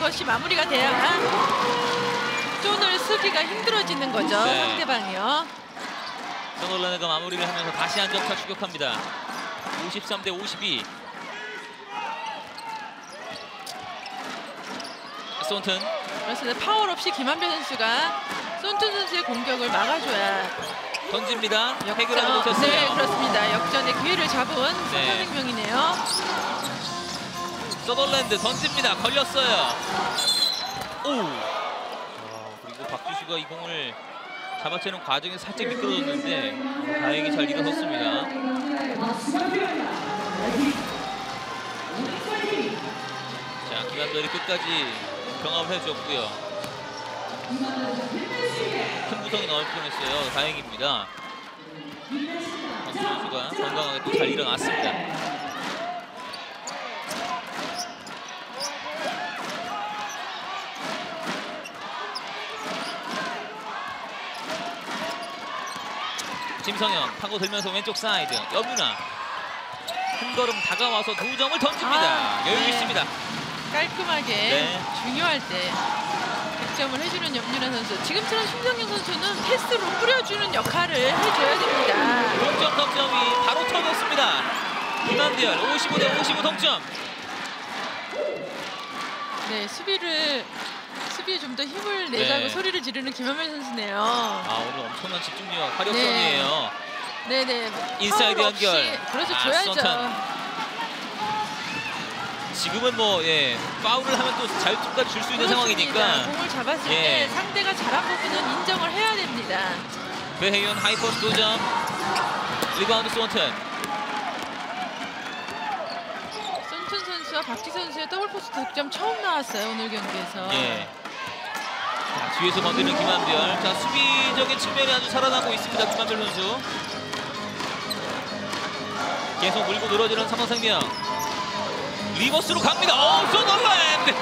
것이 마무리가 돼야만 존을 쓰기가 힘들어지는 거죠. 네. 상대방이요. 서덜랜드가 마무리를 하면서 다시 한 점차 추격합니다. 53 대 52. 손튼. 그렇습니다. 파울 없이 김한별 선수가 손튼 선수의 공격을 막아줘야 던집니다. 역전. 해결하지 못했어요. 네, 그렇습니다. 역전의 기회를 잡은 손흥민이네요. 서덜랜드 던집니다. 걸렸어요. 오. 그리고 박주수가 이 공을 잡아채는 과정에 살짝 미끄러졌는데 다행히 잘 일어섰습니다. 자, 김한별이 끝까지 경합을 해줬고요. 큰 구성이 나올 뻔했어요. 다행입니다. 박주수 선수가 건강하게 또 잘 일어났습니다. 김성현 파고들면서 왼쪽 사이드 여문아 한 걸음 다가와서 2점을 던집니다. 여유 있습니다. 깔끔하게 중요할 때 득점을 해주는 염윤아 선수. 지금처럼 심성영 선수는 패스로 뿌려주는 역할을 해줘야 됩니다. 동점 득점이 바로 터졌습니다. 김한별 55 대 55 동점. 네, 수비에 좀 더 힘을 내자고 소리를 지르는 김한별 선수네요. 오늘 엄청난 집중력, 화력성이에요. 네네. 인사이드 연결. 그래서 줘야죠. 손탄. 지금은 파울을 하면 또 자유투까지 줄 수 있는 상황이니까. 공을 잡았을 때 상대가 잘한 부분은 인정을 해야 됩니다. 배혜윤 하이포스트 2점. 리바운드 손탄. 손탄 선수와 박지 선수의 더블 포스트 득점 처음 나왔어요, 오늘 경기에서. 자, 뒤에서 건드리는 김한별. 자, 수비적인 측면이 아주 살아나고 있습니다. 김한별 선수. 계속 물고 늘어지는 삼성생명. 리버스로 갑니다. 서덜랜드!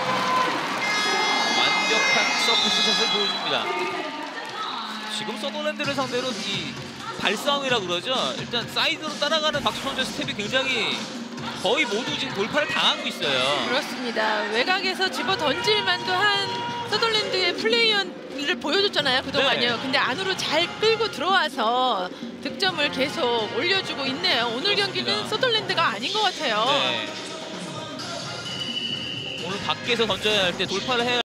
완벽한 서프샷을 보여줍니다. 지금 서덜랜드를 상대로 이 발싸움이라고 그러죠. 일단 사이드로 따라가는 박주수 선수의 스텝이 굉장히 거의 모두 지금 돌파를 당하고 있어요. 그렇습니다. 외곽에서 집어 던질 만도 한 서덜랜드의 플레이를 보여줬잖아요, 그동안요. 근데 안으로 잘 끌고 들어와서 득점을 계속 올려주고 있네요. 오늘 경기는 서덜랜드가 아닌 것 같아요. 오늘 밖에서 던져야 할 때 돌파를 해야